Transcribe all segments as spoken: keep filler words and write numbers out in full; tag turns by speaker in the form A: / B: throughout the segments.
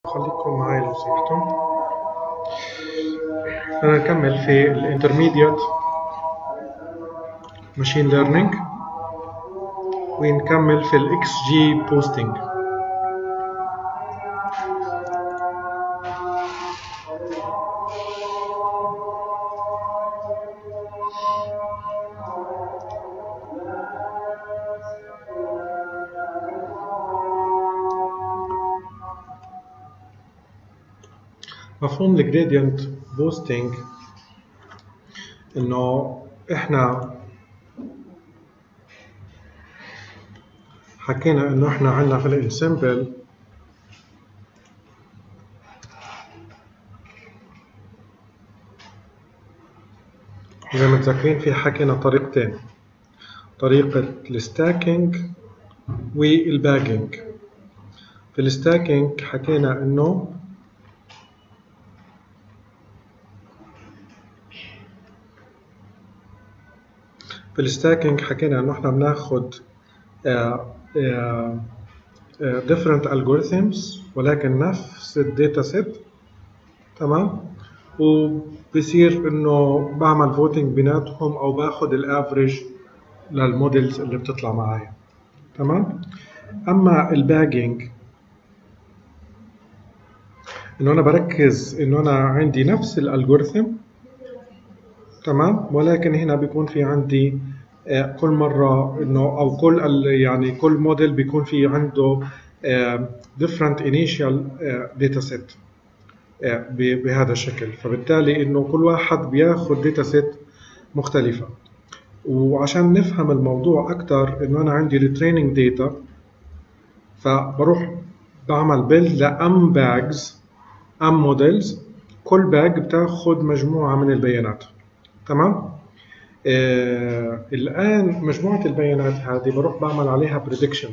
A: خليكم معي لو سمحتوا. بدنا نكمل في الانترميديت ماشين ليرنينج ونكمل في الاكس جي بوستنج. مفهوم الجريدينت بوستنج انه احنا حكينا انه احنا عندنا في الانسمبل اذا متذكرين في حكينا طريقتين، طريقة الستاكينج والباجينج. في الستاكينج حكينا انه في الستاكينج حكينا انه احنا بناخد uh, uh, uh, different algorithms ولكن نفس الداتا سيت، تمام، وبصير انه بعمل فوتنج بيناتهم او باخد الافريج للموديلز اللي بتطلع معايا، تمام. اما الباجينج انه انا بركز انه انا عندي نفس الالجوريثم، تمام، ولكن هنا بيكون في عندي كل مرة انه او كل يعني كل موديل بيكون في عنده different initial data set بهذا الشكل، فبالتالي انه كل واحد بياخد داتا سيت مختلفة. وعشان نفهم الموضوع اكثر انه انا عندي التريننج داتا، فبروح بعمل بيلد لام باجز ام موديلز، كل باج بتاخد مجموعة من البيانات، تمام. آه الآن مجموعة البيانات هذه بروح بعمل عليها بريدكشن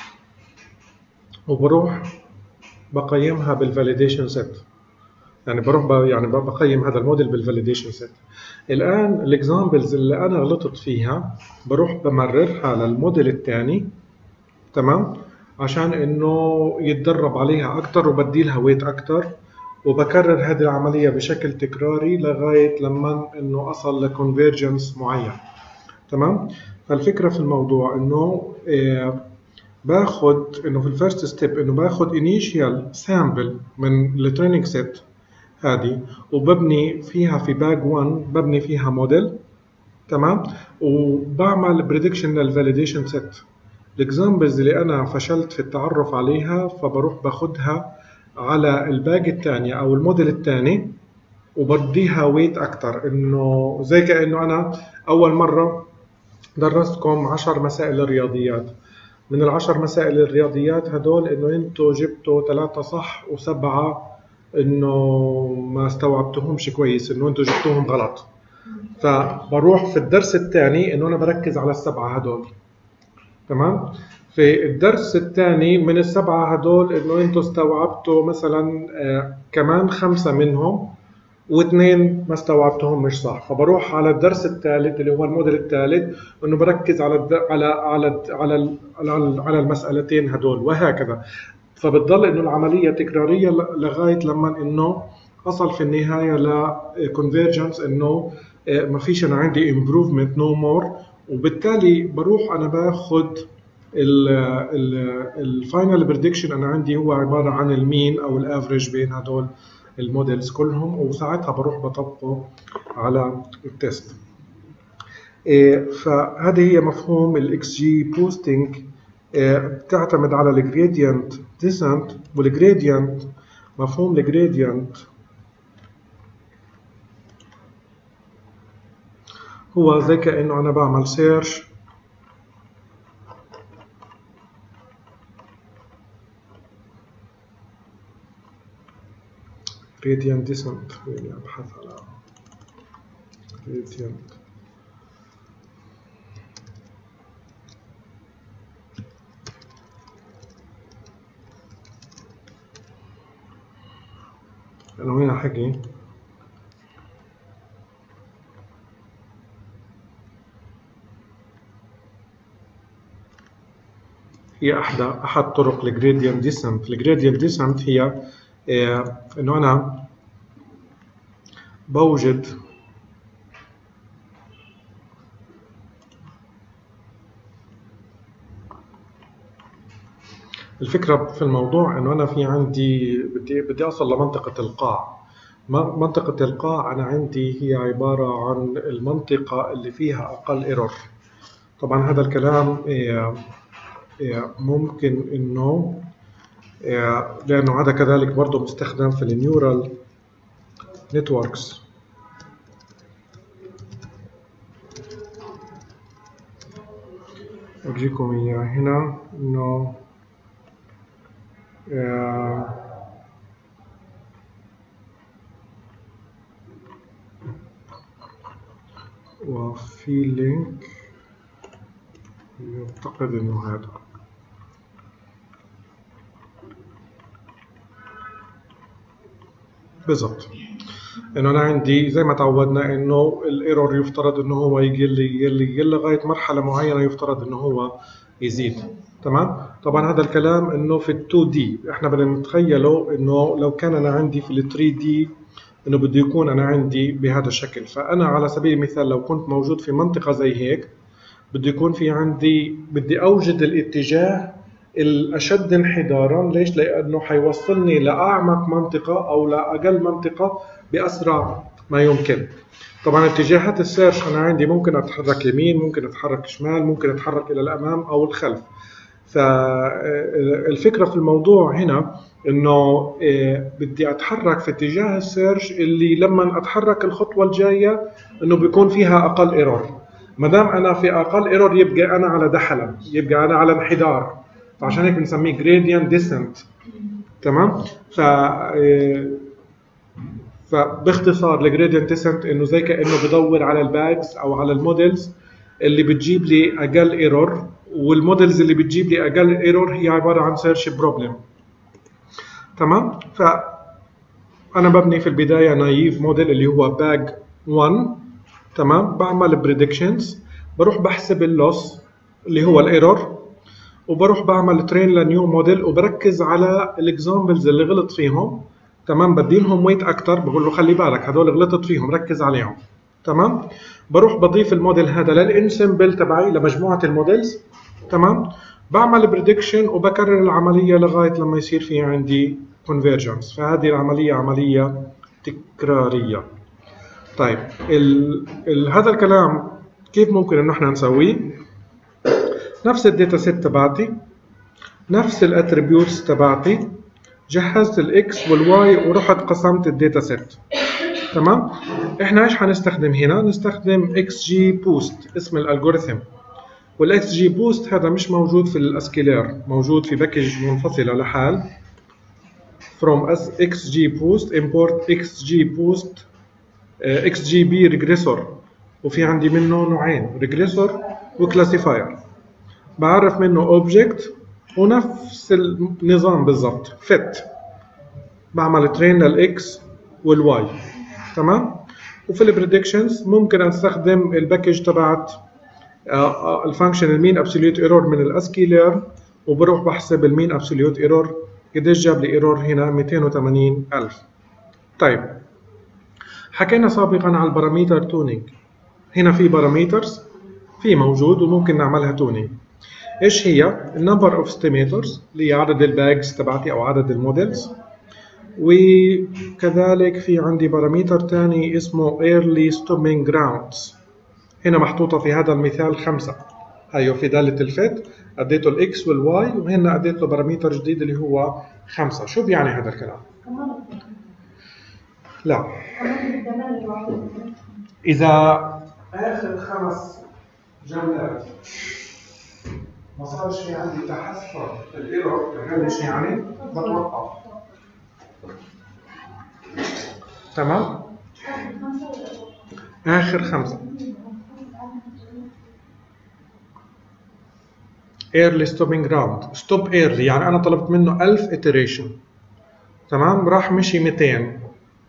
A: وبروح بقيمها بالفاليديشن سيت، يعني بروح يعني بقيم هذا الموديل بالفاليديشن سيت. الآن الاكزامبلز اللي أنا غلطت فيها بروح بمررها للموديل الثاني، تمام، عشان إنه يتدرب عليها أكتر وبدي لها ويت أكتر، وبكرر هذه العملية بشكل تكراري لغاية لما إنه أصل لكونفيرجنس معين، تمام. فالفكرة في الموضوع إنه إيه باخد إنه في الفيرست ستيب إنه باخد initial sample من التريننج سيت هذه وببني فيها في باج واحد ببني فيها موديل، تمام، وبعمل بريدكشن للفاليديشن سيت. الاكزامبلز اللي انا فشلت في التعرف عليها فبروح باخدها على الباج الثانية او الموديل الثاني وبديها ويت اكتر، انه زي كأنه انا اول مرة درستكم عشر مسائل الرياضيات، من العشر مسائل الرياضيات هدول انه انتوا جبتوا ثلاثة صح وسبعة انه ما استوعبتهمش كويس، انه انتوا جبتوهم غلط. فبروح في الدرس الثاني انه انا بركز على السبعة هدول، تمام. في الدرس الثاني من السبعة هدول انه انتوا استوعبتوا مثلا آه كمان خمسة منهم واثنين ما استوعبتهم مش صح، فبروح على الدرس الثالث اللي هو الموديل الثالث انه بركز على على على على على, على المسألتين هدول، وهكذا. فبتضل انه العملية تكرارية لغاية لما انه اصل في النهاية لكونفيرجنس انه ما فيش انا عندي improvement no more، وبالتالي بروح انا باخد الفاينل بريدكشن انا عندي هو عبارة عن المين او الافريج بين هدول الموديلز كلهم، وساعتها بروح بطبقه على التست. فهذه هي مفهوم الاكس جي بوستنج، بتعتمد على الجريدينت ديسنت. والجريدينت مفهوم الجريدينت هو زي كأنه أنا بعمل سيرش gradient descent، يعني أبحث على gradient أنا وين حقي هي أحد أحد طرق الجريدينت ديسنت. الجريدينت ديسنت هي إيه انه انا بوجد الفكرة في الموضوع انه انا في عندي بدي بدي اوصل لمنطقة القاع. منطقة القاع انا عندي هي عبارة عن المنطقة اللي فيها اقل ايرور. طبعا هذا الكلام إيه إيه ممكن انه إيه لانه هذا كذلك برضه مستخدم في النيورال نتوركس. أورجيكم إياه هنا إنه آه وفي لينك أعتقد إنه هذا بالضبط. إنه أنا عندي زي ما تعودنا إنه الإيرور يفترض إنه هو يقل يقل يقل لغاية مرحلة معينة يفترض إنه هو يزيد. تمام؟ طبعا هذا الكلام إنه في ال تو دي إحنا بدنا نتخيله إنه لو كان أنا عندي في ال ثري دي إنه بده يكون أنا عندي بهذا الشكل. فأنا على سبيل المثال لو كنت موجود في منطقة زي هيك بده يكون في عندي بدي أوجد الاتجاه الأشد انحدارا. ليش؟ لأنه حيوصلني لأعمق منطقة أو لأقل منطقة بأسرع ما يمكن. طبعا اتجاهات السيرش أنا عندي ممكن أتحرك يمين، ممكن أتحرك شمال، ممكن أتحرك إلى الأمام أو الخلف. فالفكرة في الموضوع هنا إنه بدي أتحرك في اتجاه السيرش اللي لما أتحرك الخطوة الجاية إنه بيكون فيها أقل إيرور. ما دام أنا في أقل إيرور يبقى أنا على دحلة، يبقى أنا على انحدار. فعشان هيك بنسميه gradient descent. تمام؟ ف فباختصار الجريدينت ديسنت انه زي كانه بدور على الباجز او على المودلز اللي بتجيب لي اقل ايرور، والمودلز اللي بتجيب لي اقل ايرور هي عباره عن سيرش بروبلم. تمام؟ ف انا ببني في البدايه نايف موديل اللي هو باج واحد. تمام؟ بعمل بريدكشنز، بروح بحسب اللوس اللي هو الايرور، وبروح بعمل ترين لنيو موديل وبركز على الاكزامبلز اللي غلط فيهم. تمام؟ بدي لهم ويت اكثر، بقول له خلي بالك هذول غلطت فيهم ركز عليهم. تمام؟ بروح بضيف الموديل هذا للانسمبل تبعي لمجموعه الموديلز. تمام؟ بعمل بريدكشن وبكرر العمليه لغايه لما يصير في عندي كونفرجنس. فهذه العمليه عمليه تكراريه. طيب ال ال هذا الكلام كيف ممكن انه احنا نسويه؟ نفس الداتا سيت تبعتي، نفس الاتريبيوتس تبعتي، جهزت الاكس والواي ورحت قسمت الداتا سيت. تمام؟ احنا ايش حنستخدم هنا؟ نستخدم اكس جي بوست اسم الالجوريثم. والاكس جي بوست هذا مش موجود في الاسكيلر، موجود في باكج منفصله لحال. from xgboost import xgboost xgb regressor، وفي عندي منه نوعين regressor وكلاسيفاير. بعرف منه object ونفس النظام بالضبط fit، بعمل ترين للاكس والواي. تمام؟ وفي البريدكشنز ممكن استخدم الباكج تبعت الفانكشن المين ابسوليوت ايرور من الاسكيلر، وبروح بحسب المين ابسوليوت ايرور قديش جاب لي ايرور هنا مئتين وثمانين ألف. طيب حكينا سابقا على الباراميتر تونينج. هنا في باراميترز في موجود وممكن نعملها تونينج. ايش هي؟ النمبر اوف ستيميترز اللي هي عدد الباجز تبعتي او عدد المودلز. وكذلك في عندي باراميتر ثاني اسمه early stopping grounds. هنا محطوطة في هذا المثال خمسة. هيو في دالة الفت اديته الاكس والواي، وهنا اديت له باراميتر جديد اللي هو خمسة. شو بيعني هذا الكلام؟ لا، إذا آخر خمس جولات ما صارش في عندي تحسن في الايرور غير شيء يعني بتوقف. تمام؟ آخر خمسة. early stopping ground. stop early يعني أنا طلبت منه ألف iteration. تمام؟ راح مشي مئتين،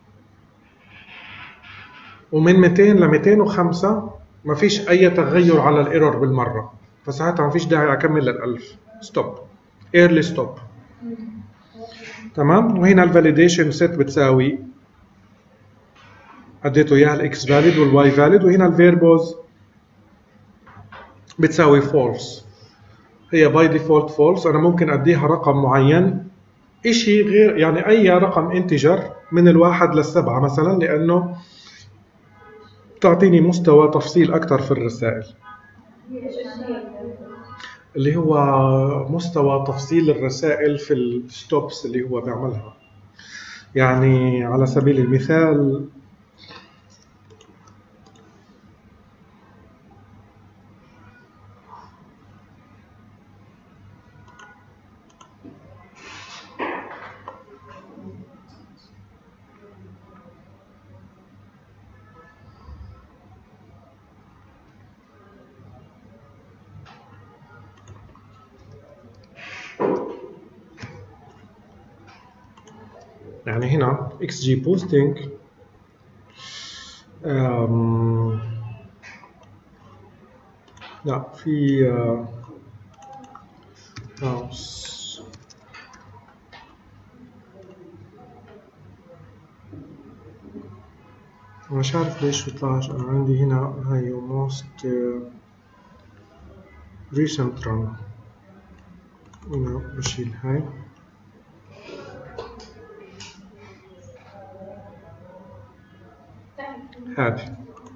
A: ومن مئتين ل مئتين وخمسة ما فيش أي تغير على الايرور بالمرة، فساعتها ما فيش داعي أكمل للألف. stop early stop. تمام. وهنا الفاليديشن سيت بتساوي اديته اياها الاكس فاليد والواي فاليد، وهنا الفيربوز بتساوي فولس، هي باي ديفولت فولس. انا ممكن اديها رقم معين اشي غير يعني اي رقم انتجر من الواحد للسبعه مثلا، لانه تعطيني مستوى تفصيل اكثر في الرسائل، اللي هو مستوى تفصيل الرسائل في الستوبس اللي هو بيعملها. يعني على سبيل المثال يعني هنا اكس جي بوستنج لا في هاوس مش عارف ليش بيطلعش. انا عندي هنا هاي most recent run، هنا بشيل هاي هذه.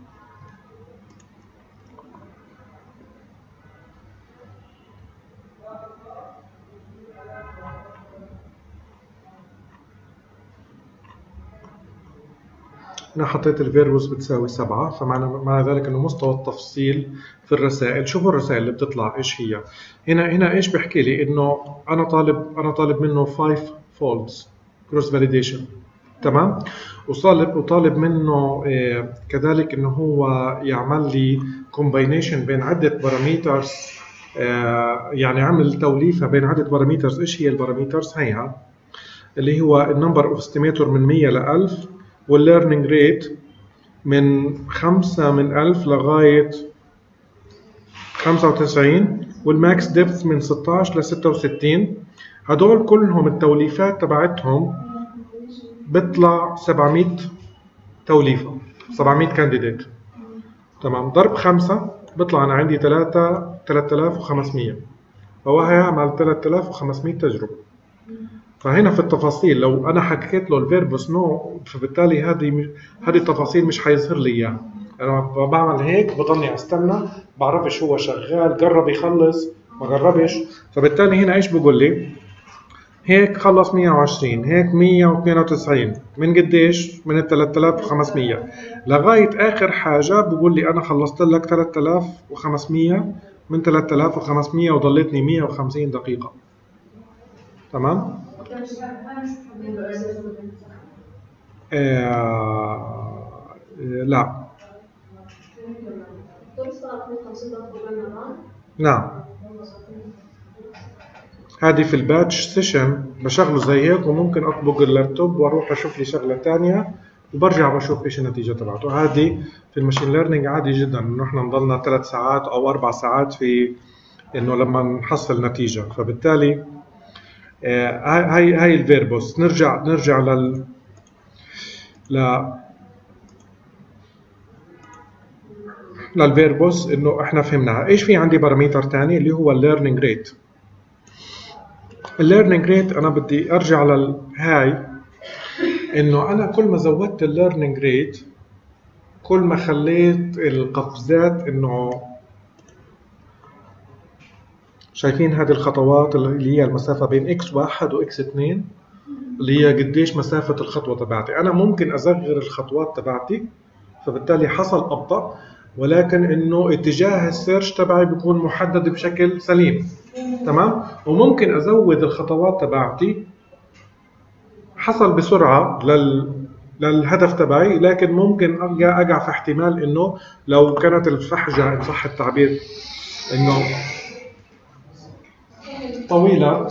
A: أنا حطيت الفيربوس بتساوي سبعة، فمعنى معنى ذلك إنه مستوى التفصيل في الرسائل. شوفوا الرسائل اللي بتطلع إيش هي. هنا هنا إيش بحكي لي؟ إنه أنا طالب أنا طالب منه five folds cross validation، تمام؟ وطالب وطالب منه إيه كذلك إنه هو يعمل لي combination بين عدة باراميترز، آه يعني عمل توليفة بين عدة باراميترز. إيش هي الباراميترز؟ هيها اللي هو النمبر أوف استيميتور من مية ل ألف، والليرنينج ريت من خمسة من ألف لغاية خمسة وتسعين، والماكس ديبث من ستة عشر ل ستة وستين. هدول كلهم التوليفات تبعتهم بيطلع سبعمية توليفة، سبعمية كانديديت، تمام. ضرب خمسة بيطلع أنا عندي ثلاثة ثلاثة آلاف وخمسمية، فهو هيعمل ثلاثة آلاف وخمسمية تجربة. فهنا في التفاصيل لو انا حكيت له الفيربوس نو، فبالتالي هذه هذه التفاصيل مش حيظهر لي اياها. انا بعمل هيك بضلني استنى، بعرفش هو شغال، قرب يخلص ما قربش. فبالتالي هنا ايش بقول لي؟ هيك خلص مية وعشرين، هيك مية واثنين وتسعين، من قديش؟ من ال ثلاثة آلاف وخمسمية لغايه اخر حاجه بقول لي انا خلصت لك ثلاثة آلاف وخمسمية من ثلاثة آلاف وخمسمية وضلتني مية وخمسين دقيقه، تمام. آه لا نعم، هذه في الباتش سيشن بشغله زي هيك، وممكن اطبق اللابتوب واروح اشوف لي شغله ثانيه وبرجع بشوف ايش النتيجه تبعته. هذه في الماشين ليرنينج عادي جدا انه احنا نضلنا ثلاث ساعات او اربع ساعات في انه لما نحصل نتيجه. فبالتالي آه هاي هاي الفيربوس. نرجع نرجع لل ل للفيربوس انه احنا فهمناها. ايش في عندي باراميتر ثاني اللي هو الليرنينج ريت. الليرنينج ريت انا بدي ارجع للهاي، انه انا كل ما زودت الليرنينج ريت كل ما خليت القفزات، انه شايفين هذه الخطوات اللي هي المسافه بين اكس واحد واكس اثنين، اللي هي قديش مسافه الخطوه تبعتي. انا ممكن اصغر الخطوات تبعتي فبالتالي حصل ابطا، ولكن انه اتجاه السيرش تبعي بيكون محدد بشكل سليم، تمام. وممكن ازود الخطوات تبعتي حصل بسرعه لل للهدف تبعي، لكن ممكن ارجع اقع في احتمال انه لو كانت الفحجه ان صح التعبير انه طويله،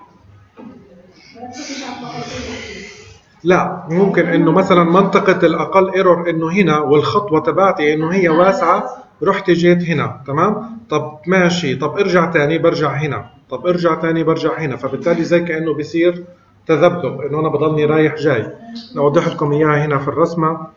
A: لا ممكن انه مثلا منطقه الاقل ايرور انه هنا، والخطوه تبعتي انه هي واسعه، رحت جيت هنا، تمام. طب ماشي، طب ارجع ثاني برجع هنا، طب ارجع ثاني برجع هنا، فبالتالي زي كانه بيصير تذبذب، انه انا بضلني رايح جاي. اوضح لكم اياها هنا في الرسمه.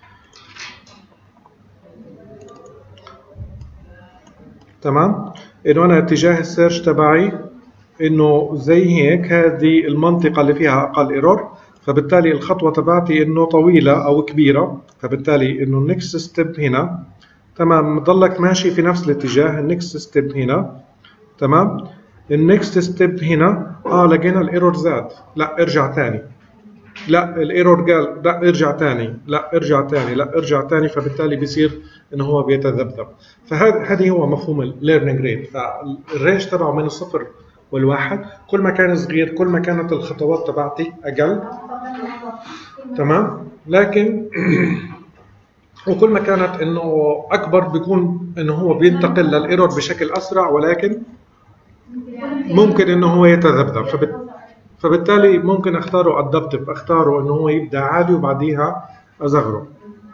A: تمام، انه انا اتجاه السيرش تبعي انه زي هيك، هذه المنطقه اللي فيها اقل ايرور، فبالتالي الخطوه تبعتي انه طويله او كبيره، فبالتالي انه النكست ستيب هنا. تمام، بضلك ماشي في نفس الاتجاه. النكست ستيب هنا. تمام، النكست ستيب هنا اه لقينا الايرور زاد، لا ارجع ثاني، لا الايرور قال لا ارجع ثاني، لا ارجع ثاني، لا ارجع ثاني، فبالتالي بيصير انه هو بيتذبذب. فهذا هذه هو مفهوم الليرنينج ريت. فالرينج تبعه من الصفر والواحد، كل ما كان صغير كل ما كانت الخطوات تبعتي اقل. تمام، لكن وكل ما كانت انه اكبر بيكون انه هو بينتقل للايرور بشكل اسرع، ولكن ممكن انه هو يتذبذب. فبت... فبالتالي ممكن اختاره ادابتيف، اختاره انه هو يبدا عالي وبعديها اصغره.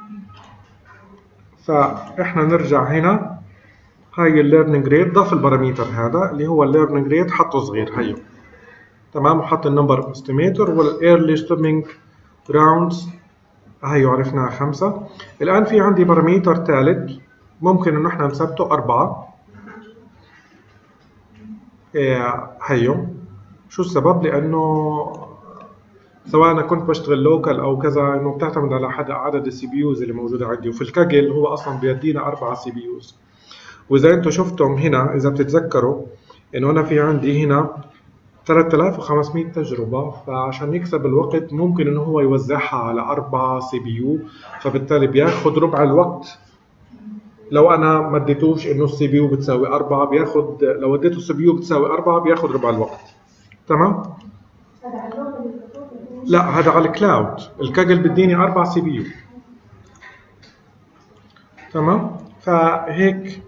A: فاحنا نرجع هنا، هاي الليرنينج ريت، ضاف الباراميتر هذا اللي هو الليرنينج ريت حطه صغير هيو. تمام، وحط النمبر استيميتور والايرلي ستوبينج راوندز هيو عرفناها خمسة. الان في عندي باراميتر ثالث ممكن انه احنا نثبته أربعة. إيه هيو، شو السبب؟ لانه سواء انا كنت بشتغل لوكال او كذا، انه بتعتمد على حد عدد السي بي يوز اللي موجوده عندي، وفي الكاجل هو اصلا بيدينا أربعة سي بي يوز. واذا انتم شفتم هنا، اذا بتتذكروا انه انا في عندي هنا ثلاثة آلاف وخمسمئة تجربه، فعشان يكسب الوقت ممكن انه هو يوزعها على أربعة سي بي يو، فبالتالي بياخذ ربع الوقت. لو انا ما اديتوش انه السي بي يو بتساوي أربعة، بياخذ، لو اديته السي بي يو بتساوي أربعة بياخذ ربع الوقت. تمام؟ لا هذا على الكلاود، الكاجل بديني أربعة سي بي يو. تمام؟ فهيك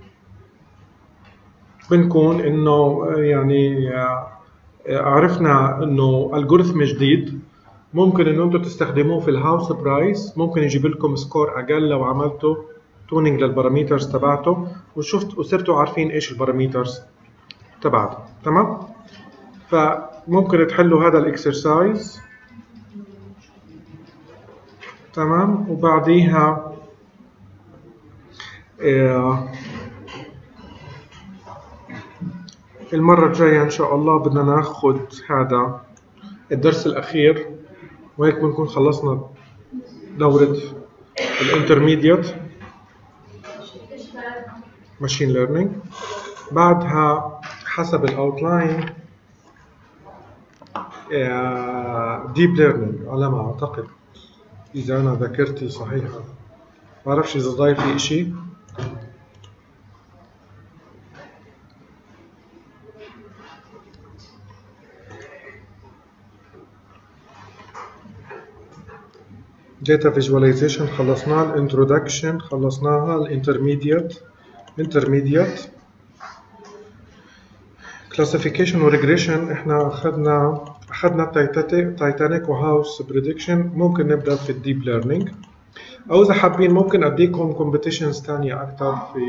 A: بنكون انه يعني عرفنا انه الجوريثم جديد ممكن انه انتم تستخدموه في الهاوس برايس، ممكن يجيب لكم سكور اقل لو عملتوا تونينج للباراميترز تبعته وشفت وصرتوا عارفين ايش الباراميترز تبعته. تمام؟ فممكن تحلوا هذا الاكسرسايز. تمام، وبعديها إيه المرة الجاية إن شاء الله بدنا ناخد هذا الدرس الأخير، وهيك بنكون خلصنا دورة الانترميديت ماشين ليرنينج. بعدها حسب الأوتلاين ديب ليرنينج على ما أعتقد، إذا أنا ذاكرتي صحيحة. بعرفش إذا ضايل في إشي. data visualization خلصناها، الانترودكشن خلصناها، الانترميديت intermediate classification وريجريشن احنا اخذنا اخذنا تايتانيك وهاوس بريدكشن. ممكن نبدا في الديب ليرنينج، او اذا حابين ممكن اديكم كومبيتيشنز ثانيه اكثر في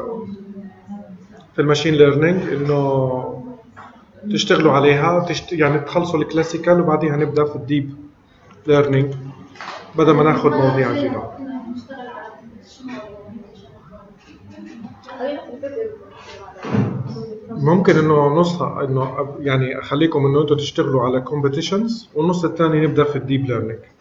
A: في الماشين ليرنينج، انه تشتغلوا عليها تشت... يعني تخلصوا الكلاسيكال وبعديها نبدا في الديب ليرنينج بدل ما ناخذ مواضيع جديده. ممكن انه نصها انه يعني اخليكم انه انتم تشتغلوا على كومبيتيشنز والنص الثاني نبدا في الديب ليرنينج.